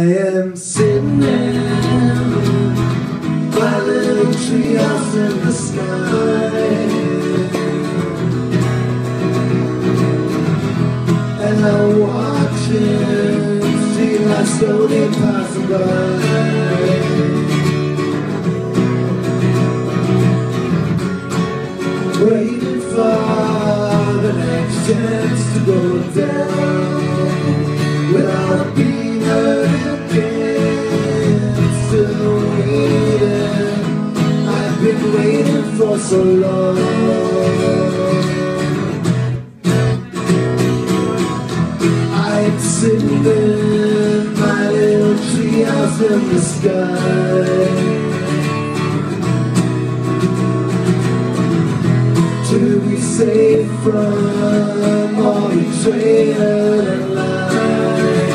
am sitting in my little treehouse in the sky, and I'm watching streetlights slowly passing by. Waiting for the next chance to go down without being hurt again. Still waiting, I've been waiting for so long. I'm sitting in my little treehouse in the sky, to be safe from all betrayal and lie.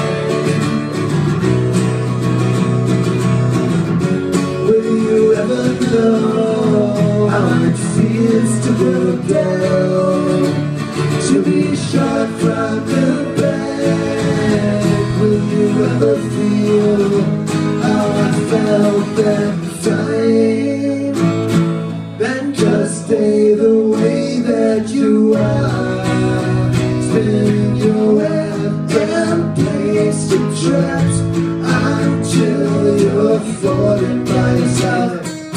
Will you ever know how it feels to go down, to be shot from the back? Will you ever feel how I felt that time? Then just stay the way that you are. Spin your web and place the traps until you're falling by your side.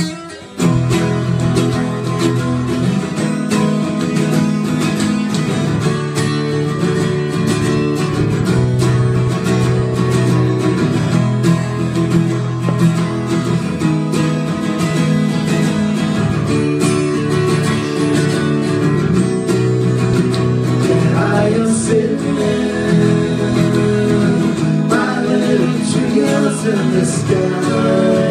In the sky,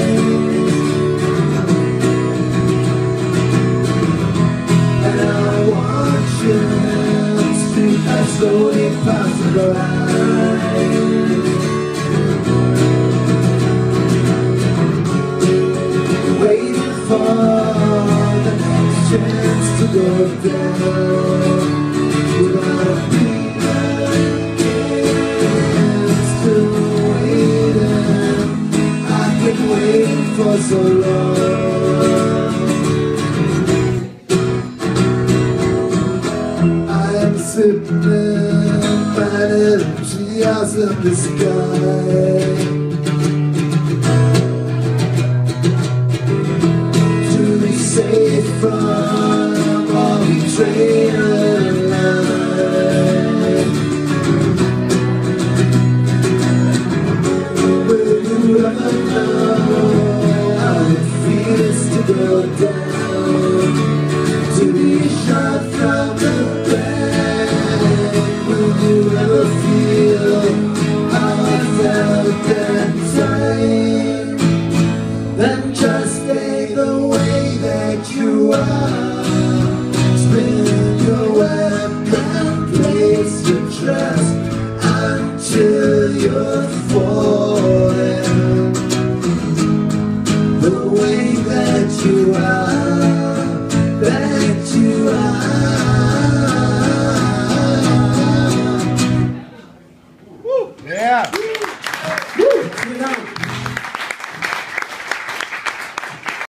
and I'm watching streetlights slowly passing by. Waiting for the next chance to go down without being waiting for so long. I am sitting in my little treehouse in the sky, to be safe from all betrayal and lie. Will you ever know how it feels to go down,